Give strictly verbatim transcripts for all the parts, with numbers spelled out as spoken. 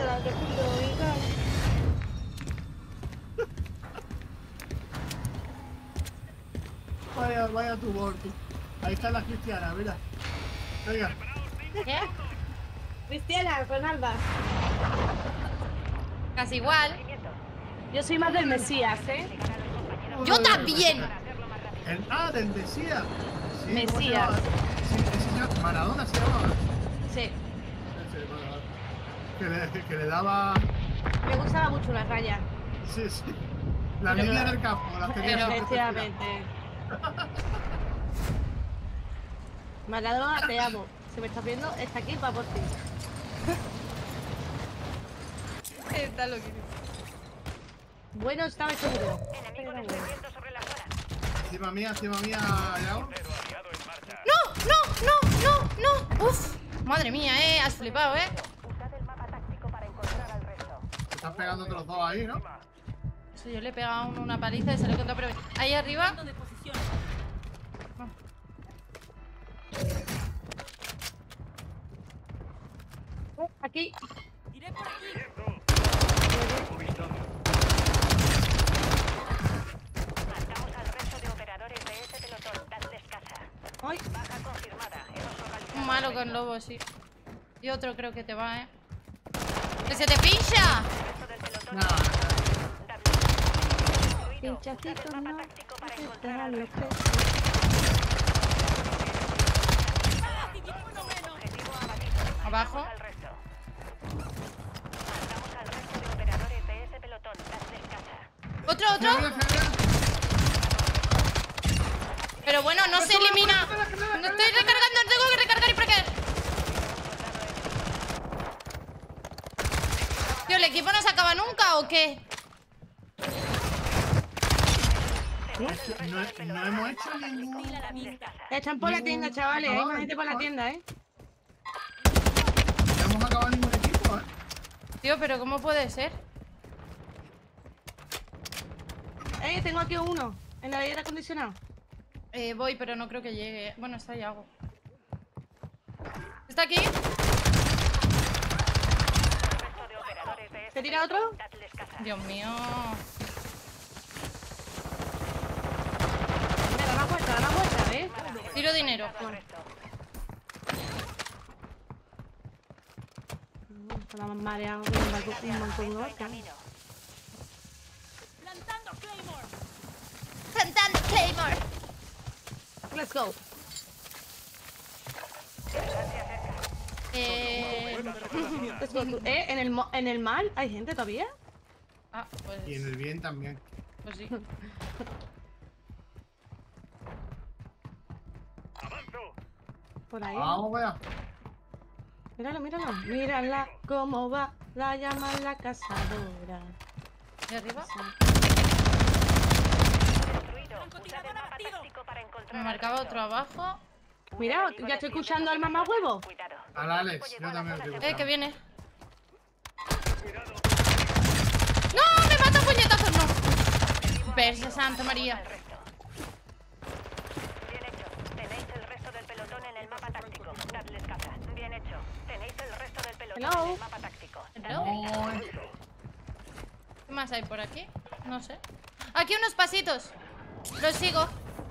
la que punto y tal. Vaya, vaya tu bordo. Ahí está la cristiana, mira. Venga. ¿Qué? Cristiana, con Alba. Casi igual. Yo soy más del Mesías, ¿eh? Yo también. El, ah, del Mesías. Sí, ¿cómo se Mesías. llama? Sí, ese se llama- Maradona se llamaba. Sí. Ese, Maradona. Que le, que le daba. Me gustaba mucho la raya. Sí, sí. La Pero- línea del campo, la tenía pero- siempre Efectivamente. Maradona, te amo. Si me estás viendo, está aquí para por ti. Está loquísimo. Bueno, estaba seguro. Encima mía, encima mía, Yao. ¡No! ¡No! ¡No! ¡No! ¡No! ¡Uf! Madre mía, eh. Has flipado, eh. Se están pegando otros dos ahí, ¿no? Sí, yo le he pegado a uno una paliza y se lo he contado, pero ahí arriba. Aquí. Marcamos al resto de operadores de ese pelotón. Dadles caza. Ay, Baja confirmada. Hemos localizado Un malo con lobo, sí. Y otro creo que te va, eh. ¡Que se te pincha! el resto del pelotón. Nada, Dadles pinchacitos no. táctico para Te encontrar dan al los resto. peces. Objetivo abatido. Abajo. Al resto. Marcamos al resto de operadores de ese pelotón. Dadles caza. ¿Otro, otro? Mira, mira. Pero bueno, no se elimina. No estoy recargando, tengo que recargar y para qué. Tío, ¿el equipo no se acaba nunca o qué? Es que no, no hemos hecho ningún. Están por la tienda, chavales. Hay más gente por la tienda, ¿eh? No hemos acabado ningún equipo, ¿eh? Tío, pero ¿cómo puede ser? Eh, tengo aquí uno. En el aire acondicionado. Eh, voy, pero no creo que llegue. Bueno, está ahí algo. ¿Está aquí? ¿Se tira otro? Dios mío. Mira, da la vuelta, da la vuelta, ¿eh? Tiro dinero. Está más mareado que un barco- un montón de vaca. Cantando Claymore. Let's go. Eh... Let's go. Eh, ¿en el, mo- en el mal hay gente todavía? Ah, pues... Y en el bien también. Pues sí. Por ahí. Vamos, vea. Míralo, míralo. Mírala cómo va. La llaman la cazadora. ¿Y arriba? Me marcaba otro abajo. Mira, ya estoy escuchando al mamá huevo. Al Alex, yo también lo estoy Eh, buscando. que viene. ¡No! ¡Me mata puñetazos! ¡No! Verse Santa María. Bien hecho. Tenéis el resto del pelotón en el mapa táctico. Dadles caza. Bien hecho. Tenéis el resto del pelotón Hello. en el mapa táctico. Hello. Ay, ¿Qué más hay por aquí? No sé. Aquí unos pasitos. Los sigo.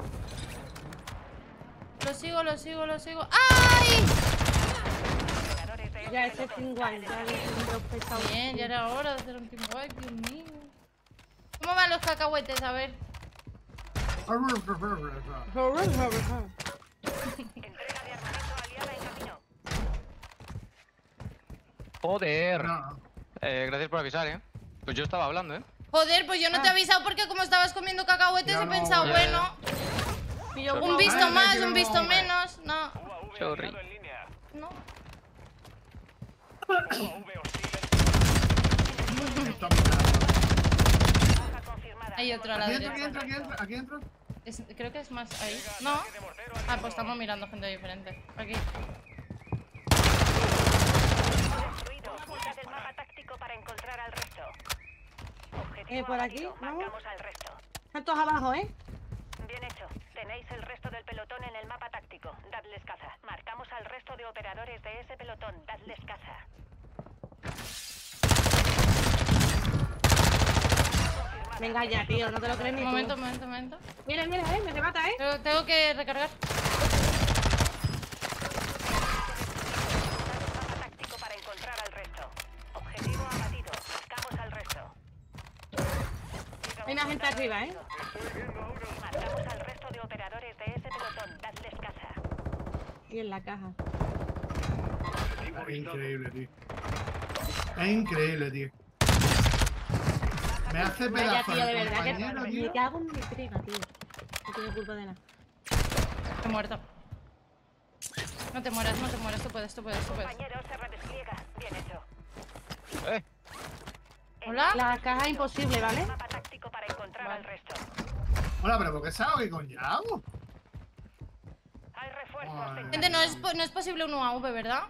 Los sigo, los sigo, los sigo. ¡Ay! Ya ese es igual. Ya es un pesado. Bien, ya era hora de hacer un team wipe, Dios mío. ¿Cómo van los cacahuetes? A ver. Entrega de armamento aliada en camino. Joder. no. Eh, gracias por avisar, ¿eh? Pues yo estaba hablando, ¿eh? Joder, pues yo no te he avisado porque como estabas comiendo cacahuetes Ya he no, pensado, ya, bueno, Y yo, un guau. visto Vale, más, que un no. visto menos. No, Sorry. no. Está picado. Baja confirmada. Hay otro a la Aquí entro, aquí derecha. entro, aquí entro, aquí entro. Es- creo que es más ahí. No. Ah, pues estamos mirando gente diferente. Aquí. Destruido. Usad el mapa táctico para encontrar al resto. Objetivo Eh, por aquí, abatido. ¿no? Marcamos al resto. Están todos abajo, ¿eh? Bien hecho. Tenéis el resto del pelotón en el mapa táctico. Dadles caza. Marcamos al resto de operadores de ese pelotón. Dadles caza. Venga ya, tío, no te lo crees ni Un tú. momento, un momento, un momento. Mira, mira, eh, me remata, eh. Pero tengo que recargar. Mapa táctico para encontrar al resto. Objetivo abatido. Marcamos al resto. Hay una gente arriba, eh. Marcamos al resto de operadores de ese pelotón. Dadles caza. Y en la caja. Es increíble, tío. Es increíble, tío. Me hace Vaya, pedazo tío, de el verdad que compañero, me tío. cago en mi triga, tío. No tengo culpa de nada. He muerto. No te mueras, no te mueras. Tú puedes, tú puedes, tú puedes. Compañero, se redespliega. Bien hecho. Eh, ¿Hola? La caja es imposible, ¿vale? Mapa táctico para encontrar al resto. Hola, pero ¿por qué sabes que coño hago? Hay refuerzos. Ay. en Gente, no es, po- no es posible un U A V, ¿verdad?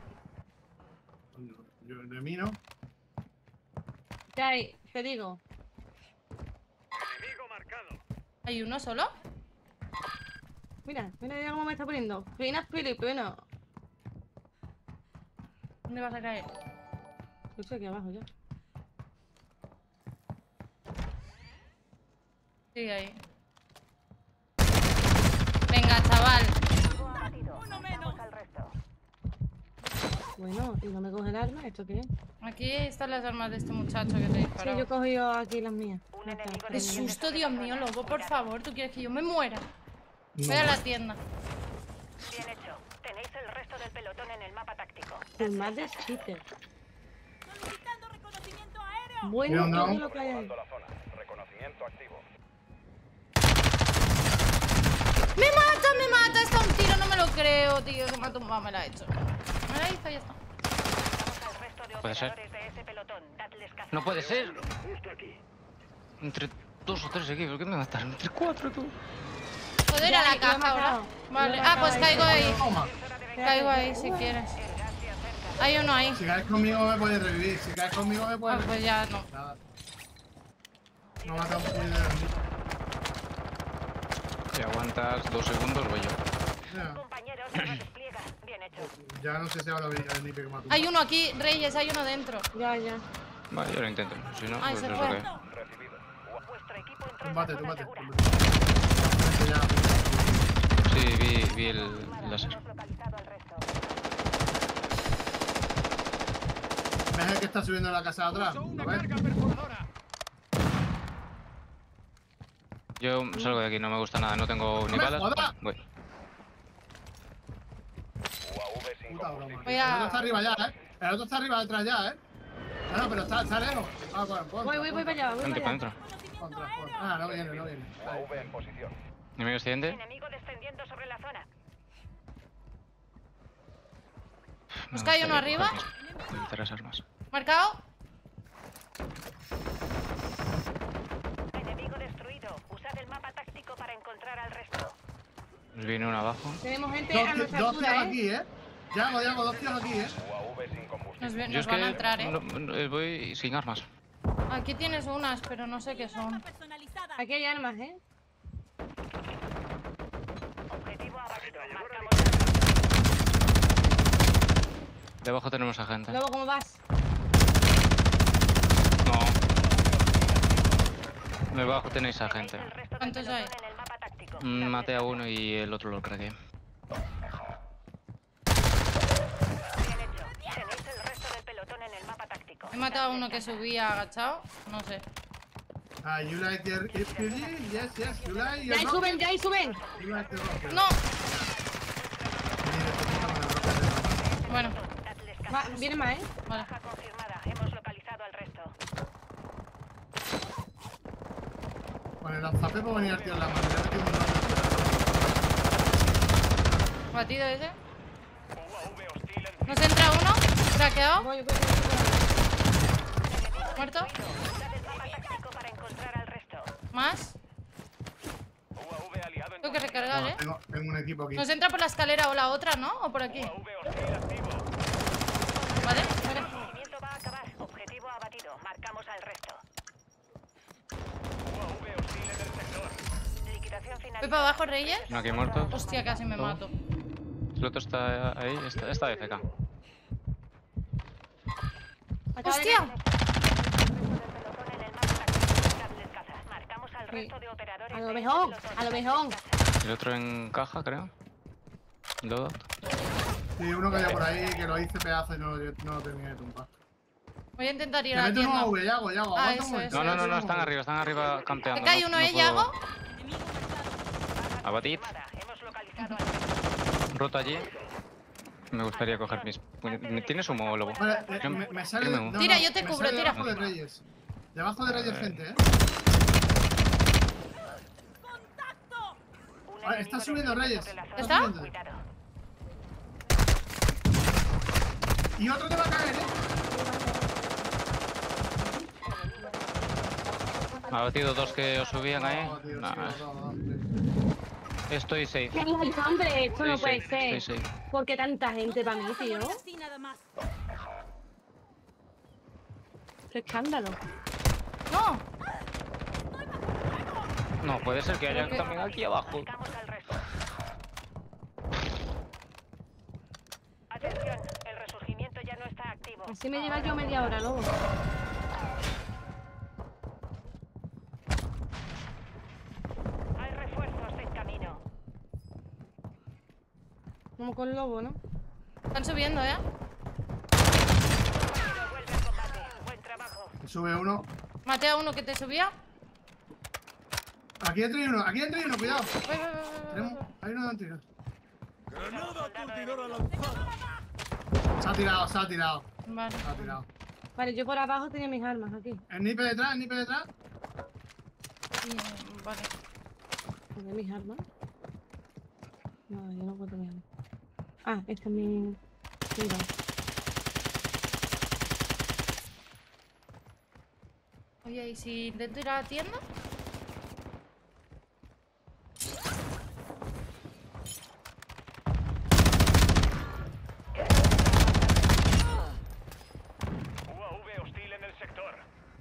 Yo de mí no. ¿Qué hay? Te digo. ¿Hay uno solo? Mira, mira ya cómo me está poniendo. Finas Filipinas. ¿Dónde vas a caer? Yo estoy aquí abajo ya. Sigue ahí. Venga, chaval. Objetivo abatido. Marcamos al resto. Bueno, y no me coge el arma, ¿esto qué es? Aquí están las armas de este muchacho que te Sí, disparó. yo he cogido aquí las mías. Un Ya está. enemigo Qué susto, Dios mío, lobo, por favor. ¿Tú quieres que yo me muera? No. Voy a la tienda. Bien hecho. Tenéis el resto del pelotón en el mapa táctico. El más de cheater. Solicitando reconocimiento aéreo. Bueno, Mira, todo no. lo que hay ahí. ¡Me mata, me mata! Está un tiro, no me lo creo, tío. Que me ha tumbado, me la ha hecho. Me la hizo y ya está. Marcamos al resto de Puede ser. operadores de ese pelotón. Dadles caza. no puede ser. Entre dos o tres equipos, ¿qué me mataron? Entre cuatro, tú. ¿Puedo ir Ya, a la lo he caja matado. ahora? Lo Vale. he Ah, matado pues ahí. caigo ahí. Toma. Caigo ahí si quieres. Hay uno ahí. Si caes conmigo me puedes revivir. Si caes conmigo me Ah, puedes pues revivir. ya no. Nada. No mata un puño de mí. Si aguantas dos segundos, voy yo. Ya, Compañero, se redespliega. Bien hecho. ya no sé si ahora venir el nipe que mató. Hay uno aquí, Reyes, hay uno dentro. Ya, ya. Vale, yo lo intento. Si no, Ay, pues se es lo fue. que hay. Vuestro equipo entró en la Túmbate, zona túmbate. segura. túmbate. Ya. Sí, vi, vi el láser. Hemos localizado al resto. ¿Ves el que está subiendo a la casa de atrás? ¿Lo ves? Yo salgo de aquí, no me gusta nada, no tengo ni ¡No me balas. jodas! Voy. Puta broma. Voy El a- otro está arriba ya, ¿eh? El otro está arriba detrás ya, ¿eh? No, no, pero está, está lejos. Ah, pues, pon, Voy, voy, voy para allá, voy Vente para para allá. adentro. Contra, contra. Ah, no viene, no viene. Ahí, ahí. Enemigo accidente. Enemigo descendiendo sobre la zona. ¿Os cae uno arriba? Tres armas. ¿Marcado? Enemigo destruido. Usad el mapa táctico para encontrar al resto. Nos viene uno abajo. Tenemos gente Dos, a tíos- nuestra dos tíos altura, ¿eh? aquí, ¿eh? Yago, Yago, dos tíos aquí, ¿eh? Nos, vi- Yo nos es van que a entrar, ¿eh? no- no, eh, voy sin armas. Aquí tienes unas, pero no sé qué son. Personalizada. Aquí hay armas, ¿eh? Objetivo abatido. Marcamos Debajo tenemos a gente. Luego, ¿cómo vas? No. Debajo tenéis a Tenéis gente. el resto del ¿Cuántos hay? pelotón en el mapa táctico. Mm, Dadles Maté a caza. uno y el otro lo craqué. Bien hecho. Tenéis el resto del pelotón en el mapa táctico. He matado a uno que subía agachado. No sé. Ah, you like the R P G? Yes, yes, you like ¡Ya ahí your suben, ya ahí suben! rocket? You like the rocket. ¡No! Mira, te quitamos el rocket. Bueno, Dadles caza. Va, viene más, ¿eh? vale. Baja confirmada. Hemos localizado al resto. Con el lanzapepo venía el tío en la mano. Le he metido un rocket. Batido ese. Nos entra uno. Craqueado. Voy, voy, voy, voy. Muerto. Usad el mapa táctico para encontrar al resto. Más. Tengo que recargar, No, ¿eh? tengo, tengo un equipo aquí. Nos entra por la escalera o la otra, ¿no? O por aquí. Vale. El movimiento va a acabar. Objetivo abatido. Marcamos al resto. Liquidación final. Voy para abajo, Reyes. Uno aquí muerto. Hostia, casi me mato. El otro está ahí, está, está de F K. Acaba de ¡Hostia! El resto del pelotón en el mapa táctico. Dadles caza. resto de operadores A lo de ese mejor, pelotón. a lo mejor. El otro en caja, creo. Lodo. Sí, uno que había por ahí que lo hice pedazo y no, lo- no lo terminé de tumbar. Voy a intentar ir Te a la meto un tienda. V, Yago, Yago. Ah, aguanta un eso, momento. eso, No, no, no, no, eso. están arriba, están arriba campeando. ¿Te cae no- uno, no eh, puedo- Yago? Enemigo marcado. Abatid. Confirmada. Hemos localizado al Roto allí. Me gustaría coger mis. ¿Tienes humo, lobo? Vale, eh, me, me sale. Dime no, un- no, Tira, yo te me cubro, sale tira. Debajo de Reyes. Debajo de Reyes, gente, eh. ¡Contacto! Un Ah, enemigo está subiendo desciende Reyes. sobre la Está ¿Está? zona. subiendo. Cuidado. Y otro te va a caer, eh. Me ha batido dos que os subían ahí. No, tío, Nah, sí, no, no, no. estoy safe. ¿Qué dices, hombre? Esto no Estoy puede safe, ser. estoy safe. ¿Por qué tanta gente para mí, tío? Así nada más. Qué escándalo. No. No, puede ser que haya Creo que- también aquí abajo. Buscamos al resto. Atención, el resurgimiento ya no está activo. Así me lleva yo media hora, lobo. Hay refuerzos en camino. Como con lobo, ¿no? Están subiendo, ¿eh? Compañero, vuelve al combate. Buen trabajo. Me sube uno. Maté a uno que te subía. Aquí dentro hay uno, aquí dentro hay uno, cuidado. Voy, voy, voy, voy, voy. Tenemos, hay uno dentro. Granada aturdidora Se ha tirado, se ha tirado. Vale. Se ha tirado. Vale, yo por abajo tenía mis armas aquí. El nipe detrás, el nipe detrás. Y- Vale. ¿Tenía mis armas? No, yo no puedo tener armas. Ah, este es mi... Mira. Oye, ¿y si intento ir a la tienda? U A V hostil en el sector.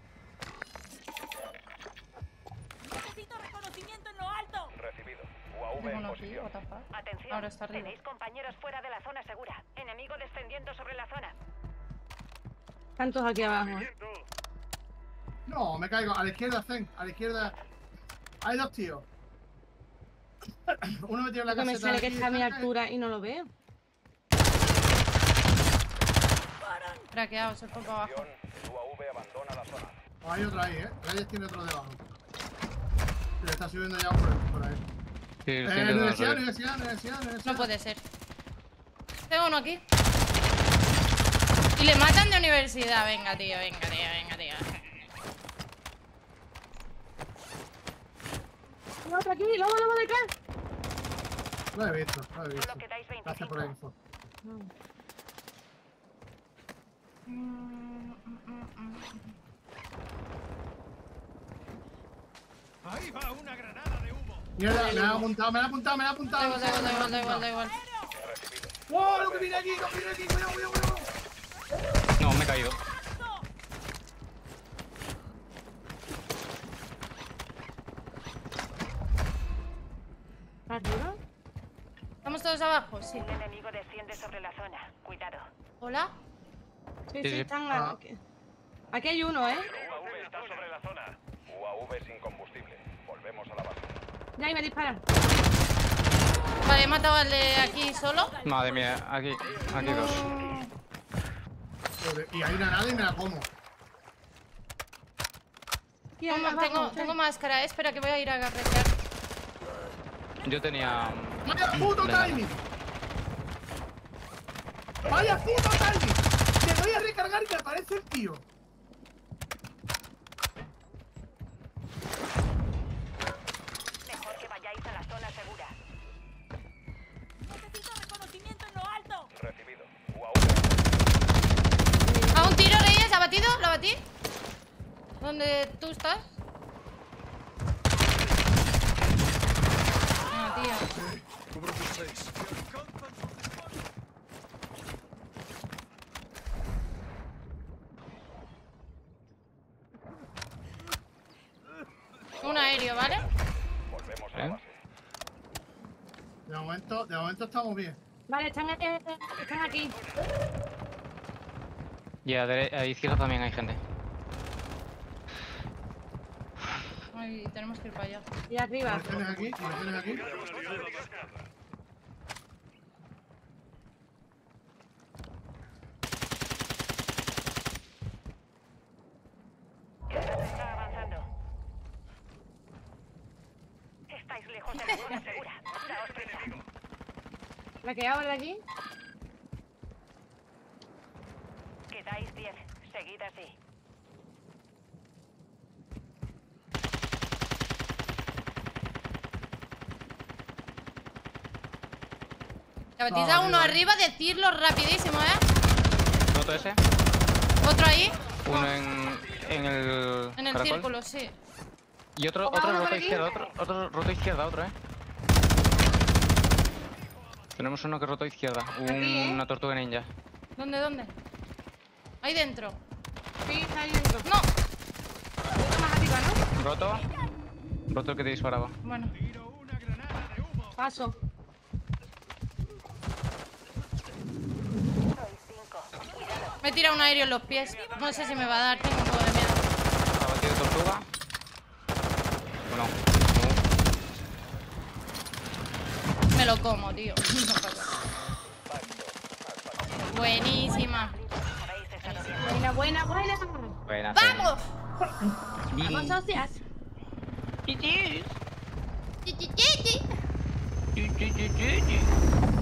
Necesito reconocimiento en lo alto. Recibido. U A V Tengo en uno aquí, posición. what the fuck. Atención, Ahora está arriba. tenéis compañeros fuera de la zona segura. Enemigo descendiendo sobre la zona. Tantos aquí abajo. ¿eh? No, me caigo. A la izquierda, Zen. A la izquierda. Hay dos tíos. Uno metido en la Porque me caseta. sale que aquí, está a mi cerca, altura y no lo veo. Craqueado, se fue para abajo. U A V abandona la zona. O hay otro ahí, eh. Reyes tiene otro debajo. Le está subiendo ya por, por ahí. Sí, Eh, estoy intentando universidad, subir. universidad, universidad, universidad. No puede ser. Tengo uno aquí. Y le matan de universidad. Venga, tío, venga, tío, venga, tío. ¡No, otro aquí! ¡Lobo, lobo detrás! Lo he visto, lo he visto. Solo quedáis Gracias por la veinticinco. info. No. Ahí va una granada de humo. Mierda, me la ha apuntado, me la ha apuntado, me la ha Da apuntado. igual, da igual, da igual, da igual, da igual. ¡Wow! Lo que viene aquí, lo que viene aquí, cuidado, cuidado, cuidado. No, me he caído. ¿Arriba? ¿Estamos todos abajo? Sí. Un enemigo desciende sobre la zona. Cuidado. ¿Hola? Sí, Sí, sí, sí. están Ah. aquí. Aquí hay uno, ¿eh? U A V está sobre la zona. U A V sin combustible. Volvemos a la base. Ya, ahí me disparan. Vale, he matado al de aquí solo. Madre mía, aquí, aquí dos. Joder, y hay una nada y me la como. Aquí hay Tengo, abajo, tengo, sí. tengo máscara, eh. Espera que voy a ir a garretear. Yo tenía. ¡Vaya puto Venga. timing! ¡Vaya puto timing! Te voy a recargar y me aparece el tío. Mejor que vayáis a la zona segura. Necesito reconocimiento en lo alto. Recibido. U A V. ¿A un tiro, Reyes? ¿Abatido? ¿Lo abatí? ¿Dónde tú estás? Ah, tío. Un aéreo, ¿vale? Volvemos a la ¿Eh? base. De momento, de momento estamos bien. Vale, están, eh, están aquí. Y a, dere- a izquierda también hay gente. Ay, tenemos que ir para allá. Y arriba. Municiones aquí, municiones aquí. El gas está avanzando. Estáis lejos de la zona segura. Daos prisa. ¿La que ahora allí? Quedáis diez. Seguid así. Ya metéis No, a uno arriba. arriba, decirlo rapidísimo, ¿eh? Roto ese. Otro ahí. Uno en, en el. En el caracol. círculo, sí. Y otro, Opa, otro uno por roto aquí. izquierda, otro, otro roto izquierda, otro, eh. Tenemos uno que roto izquierda. Aquí, ¿eh? Una tortuga ninja. ¿Dónde, dónde? Ahí dentro. Sí, está ahí dentro. No. Otro más arriba, ¿no? Roto. Roto el que te disparaba. Bueno. Paso. Soy cinco. Me he tirado un aéreo en los pies. No sé si me va a dar, tengo un poco de miedo. Abatido tortuga. Bueno. Me lo como, tío. Buenísima. Habéis estado bien. Buena, buena, buena. Buena. ¡Vamos! Vamos, socias. Chi, chi, chi, chi. Chi, chi, chi, chi, chi.